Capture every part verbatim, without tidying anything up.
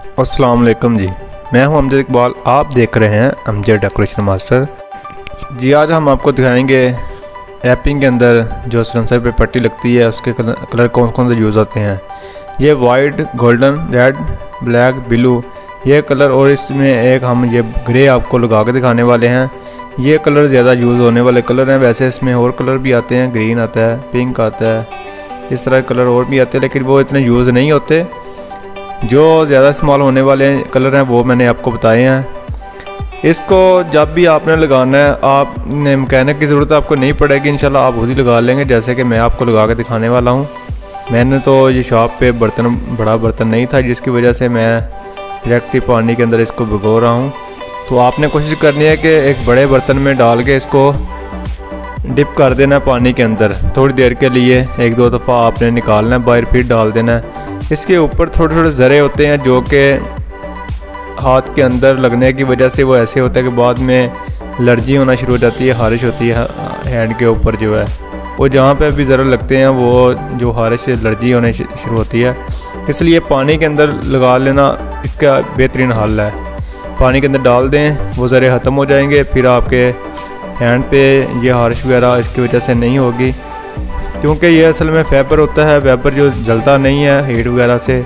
अस्सलाम वालेकुम जी, मैं हूं अमजद इकबाल। आप देख रहे हैं अमजद डेकोरेशन मास्टर जी। आज हम आपको दिखाएंगे रैपिंग के अंदर जो सिलेंसर पे पट्टी लगती है उसके कलर कौन कौन से यूज़ होते हैं। ये white, golden, red, black, blue ये कलर, और इसमें एक हम ये ग्रे आपको लगा के दिखाने वाले हैं। ये कलर ज़्यादा यूज़ होने वाले कलर हैं। वैसे इसमें और कलर भी आते हैं, ग्रीन आता है, पिंक आता है, इस तरह कलर और भी आते हैं, लेकिन वो इतने यूज़ नहीं होते। जो ज़्यादा इस्तेमाल होने वाले कलर हैं वो मैंने आपको बताए हैं। इसको जब भी आपने लगाना है, आपने मैकेनिक की ज़रूरत आपको नहीं पड़ेगी, इंशाल्लाह आप खुद ही लगा लेंगे, जैसे कि मैं आपको लगा के दिखाने वाला हूँ। मैंने तो ये शॉप पे बर्तन बड़ा बर्तन नहीं था, जिसकी वजह से मैं डायरेक्ट ही पानी के अंदर इसको भिगो रहा हूँ। तो आपने कोशिश करनी है कि एक बड़े बर्तन में डाल के इसको डिप कर देना पानी के अंदर थोड़ी देर के लिए। एक दो दफ़ा आपने निकालना है बाहर, फिर डाल देना है। इसके ऊपर थोड़े थोड़े ज़रे होते हैं जो कि हाथ के अंदर लगने की वजह से वो ऐसे होता है कि बाद में एलर्जी होना शुरू हो जाती है, खारिश होती है हैंड के ऊपर जो है। वो जहाँ पे भी ज़रे लगते हैं वो जो खारिश से एलर्जी होने शुरू होती है, इसलिए पानी के अंदर लगा लेना इसका बेहतरीन हल है। पानी के अंदर डाल दें, वो ज़रे ख़त्म हो जाएंगे, फिर आपके हैंड पे ये खारिश वगैरह इसकी वजह से नहीं होगी, क्योंकि ये असल में फेबर होता है, वेपर जो जलता नहीं है हीट वगैरह से।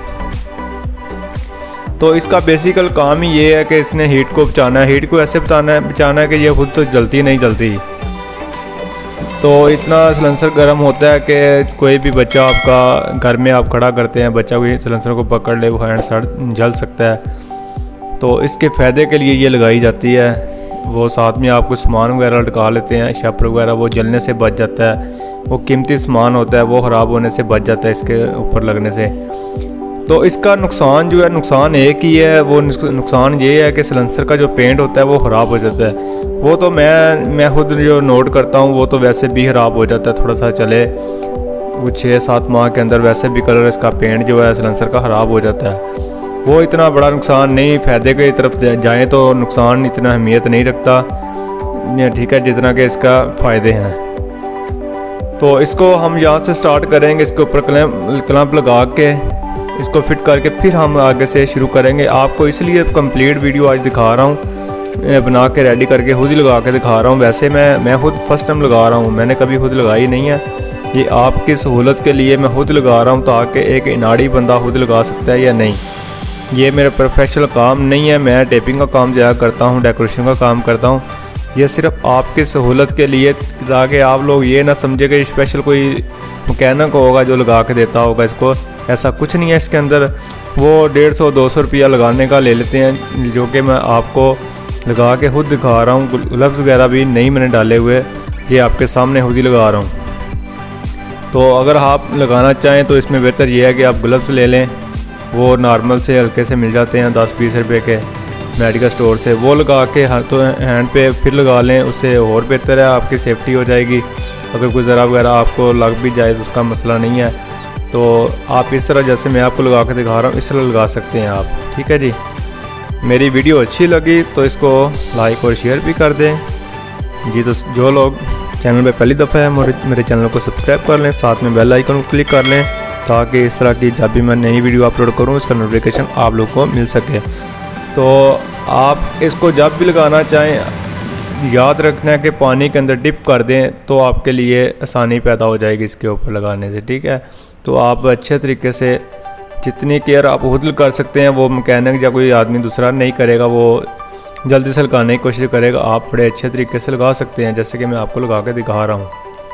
तो इसका बेसिकल काम ही ये है कि इसने हीट को बचाना है। हीट को ऐसे बचाना है बचाना है कि ये खुद तो जलती नहीं जलती। तो इतना सिलेंसर गर्म होता है कि कोई भी बच्चा आपका घर में आप खड़ा करते हैं, बच्चा कोई सिलेंसर को पकड़ ले, वो हैंड सड़ जल सकता है। तो इसके फ़ायदे के लिए ये लगाई जाती है। वो साथ में आप कुछ सामान वगैरह लगा लेते हैं, शपर वगैरह, वो जलने से बच जाता है। वो कीमती सामान होता है, वो ख़राब होने से बच जाता है इसके ऊपर लगने से। तो इसका नुकसान जो है, नुकसान एक ही है। वो नुकसान ये है कि सिलेंसर का जो पेंट होता है वो ख़राब हो जाता है। वो तो मैं मैं खुद जो नोट करता हूँ वो तो वैसे भी ख़राब हो जाता है, थोड़ा सा चले वो छः सात माह के अंदर वैसे भी कलर इसका पेंट जो है सिलेंसर का ख़राब हो जाता है। वो इतना बड़ा नुकसान नहीं, फ़ायदे की तरफ जाएँ तो नुकसान इतना अहमियत नहीं रखता, ठीक है, जितना कि इसका फ़ायदे हैं। तो इसको हम यहाँ से स्टार्ट करेंगे, इसके ऊपर क्लैंप क्लैंप लगा के इसको फिट करके फिर हम आगे से शुरू करेंगे। आपको इसलिए कंप्लीट वीडियो आज दिखा रहा हूँ, बना के रेडी करके खुद ही लगा के दिखा रहा हूँ। वैसे मैं मैं खुद फर्स्ट टाइम लगा रहा हूँ, मैंने कभी खुद लगाई नहीं है। ये आपकी सहूलत के लिए मैं खुद लगा रहा हूँ, ताकि एक इनाड़ी बंदा खुद लगा सकता है या नहीं। ये मेरा प्रोफेशनल काम नहीं है, मैं टेपिंग का काम ज़्यादा करता हूँ, डेकोरेशन का काम करता हूँ। ये सिर्फ आपकी सहूलत के लिए, ताकि आप लोग ये ना समझे कि स्पेशल कोई मैकेनिक होगा जो लगा के देता होगा इसको। ऐसा कुछ नहीं है इसके अंदर। वो डेढ़ सौ दो सौ रुपया लगाने का ले लेते हैं, जो कि मैं आपको लगा के खुद दिखा रहा हूँ। ग्लव्स वगैरह भी नहीं मैंने डाले हुए, ये आपके सामने खुद ही लगा रहा हूँ। तो अगर आप लगाना चाहें तो इसमें बेहतर ये है कि आप ग्लव्स ले लें। वो नॉर्मल से हल्के से मिल जाते हैं दस बीस रुपये के मेडिकल स्टोर से। वो लगा के हाथ तो हैंड पे फिर लगा लें, उससे और बेहतर है, आपकी सेफ्टी हो जाएगी। अगर कोई ज़रा वगैरह आपको लग भी जाए तो उसका मसला नहीं है। तो आप इस तरह, जैसे मैं आपको लगा के दिखा रहा हूँ, इस तरह लगा सकते हैं आप, ठीक है जी। मेरी वीडियो अच्छी लगी तो इसको लाइक और शेयर भी कर दें जी। तो जो लोग चैनल पे पहली दफ़ा है मेरे चैनल को सब्सक्राइब कर लें, साथ में बेल आइकन को क्लिक कर लें, ताकि इस तरह की जब भी मैं नई वीडियो अपलोड करूँ उसका नोटिफिकेशन आप लोग को मिल सके। तो आप इसको जब भी लगाना चाहें याद रखना है कि पानी के अंदर डिप कर दें, तो आपके लिए आसानी पैदा हो जाएगी इसके ऊपर लगाने से, ठीक है। तो आप अच्छे तरीके से जितनी केयर आप खुद कर सकते हैं, वो मैकेनिक या कोई आदमी दूसरा नहीं करेगा, वो जल्दी से लगाने की कोशिश करेगा। आप बड़े अच्छे तरीके से लगा सकते हैं, जैसे कि मैं आपको लगा के दिखा रहा हूँ।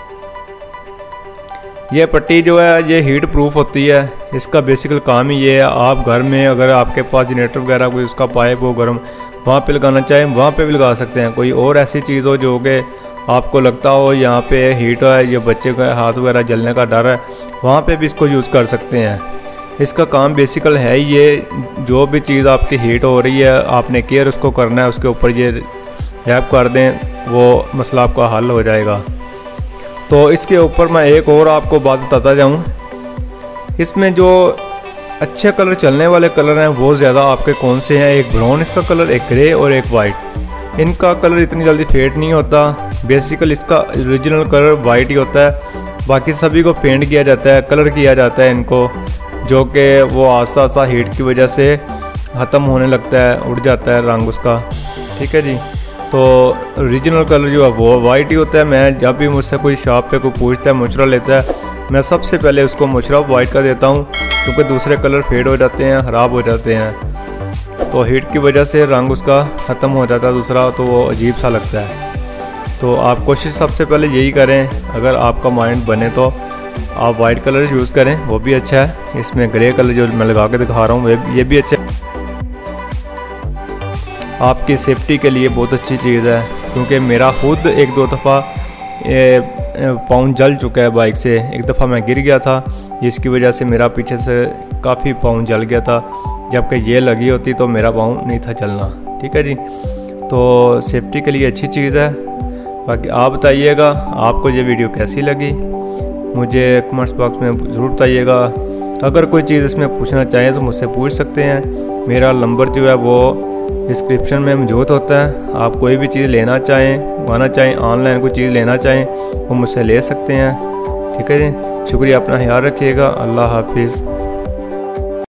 ये पट्टी जो है ये हीट प्रूफ होती है। इसका बेसिकल काम ही ये है, आप घर में अगर आपके पास जनरेटर वगैरह कोई उसका पाइप हो गर्म, वहाँ पे लगाना चाहें वहाँ पे भी लगा सकते हैं। कोई और ऐसी चीज़ हो जो कि आपको लगता हो यहाँ पे हीट है, ये बच्चे का हाथ वगैरह जलने का डर है, वहाँ पे भी इसको यूज़ कर सकते हैं। इसका काम बेसिकल है ये, जो भी चीज़ आपकी हीट हो रही है आपने केयर उसको करना है, उसके ऊपर ये रैप कर दें, वो मसला आपका हल हो जाएगा। तो इसके ऊपर मैं एक और आपको बात बताता जाऊँ, इसमें जो अच्छे कलर चलने वाले कलर हैं वो ज़्यादा आपके कौन से हैं। एक ब्राउन इसका कलर, एक ग्रे और एक वाइट। इनका कलर इतनी जल्दी फेड नहीं होता। बेसिकल इसका ओरिजिनल कलर वाइट ही होता है, बाकी सभी को पेंट किया जाता है, कलर किया जाता है इनको, जो कि वो आस्ता आस्ता हीट की वजह से ख़त्म होने लगता है, उड़ जाता है रंग उसका। ठीक है जी। तो ओरिजिनल कलर जो है वो वाइट ही होता है। मैं जब भी मुझसे कोई शॉप पे कोई पूछता है मुचरा लेता है, मैं सबसे पहले उसको मुचरा वाइट का देता हूँ, क्योंकि दूसरे कलर फेड हो जाते हैं, ख़राब हो जाते हैं। तो हीट की वजह से रंग उसका ख़त्म हो जाता है दूसरा, तो वो अजीब सा लगता है। तो आप कोशिश सबसे पहले यही करें, अगर आपका माइंड बने तो आप वाइट कलर यूज़ करें, वो भी अच्छा है। इसमें ग्रे कलर जो मैं लगा के दिखा रहा हूँ ये भी अच्छा है, आपकी सेफ्टी के लिए बहुत अच्छी चीज़ है। क्योंकि मेरा खुद एक दो दफ़ा पाँव जल चुका है बाइक से। एक दफ़ा मैं गिर गया था, जिसकी वजह से मेरा पीछे से काफ़ी पाँव जल गया था, जबकि ये लगी होती तो मेरा पाँव नहीं था जलना। ठीक है जी। तो सेफ्टी के लिए अच्छी चीज़ है। बाकी आप बताइएगा आपको ये वीडियो कैसी लगी, मुझे कमेंट्स बॉक्स में ज़रूर बताइएगा। अगर कोई चीज़ इसमें पूछना चाहें तो मुझसे पूछ सकते हैं। मेरा नंबर जो है वो डिस्क्रिप्शन में मौजूद होता है। आप कोई भी चीज़ लेना चाहें, मंगाना चाहें, ऑनलाइन कोई चीज़ लेना चाहें वो मुझसे ले सकते हैं। ठीक है जी। शुक्रिया, अपना ख्याल रखिएगा। अल्लाह हाफिज़।